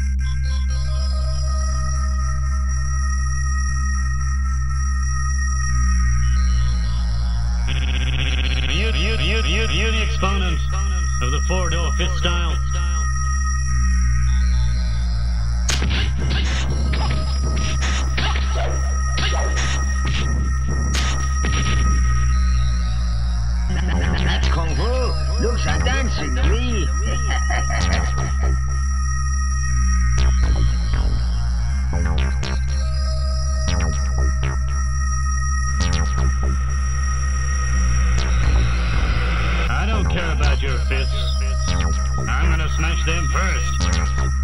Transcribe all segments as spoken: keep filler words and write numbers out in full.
You're the exponent of the four-door fifth style. That's Kung Fu. Looks like dancing to me. I don't care about your fists. I'm gonna smash them first.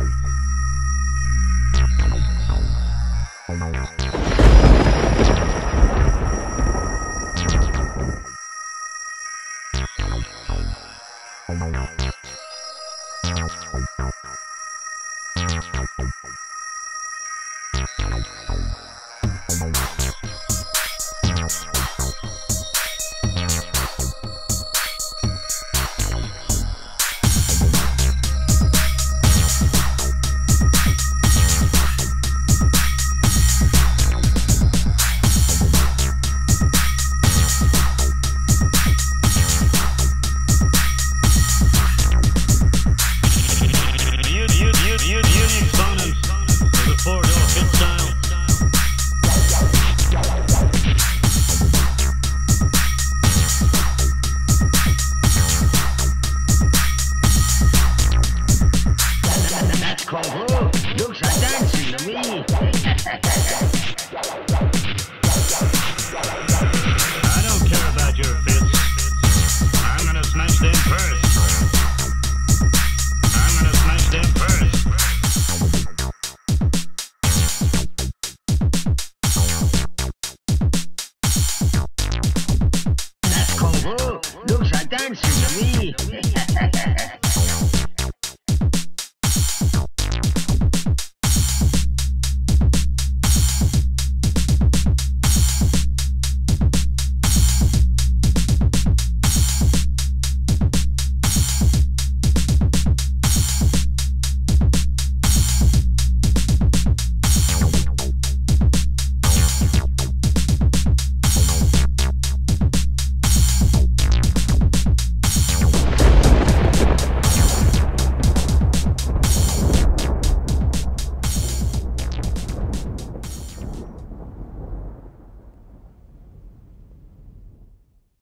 Kung Fu. Looks like dancing to me.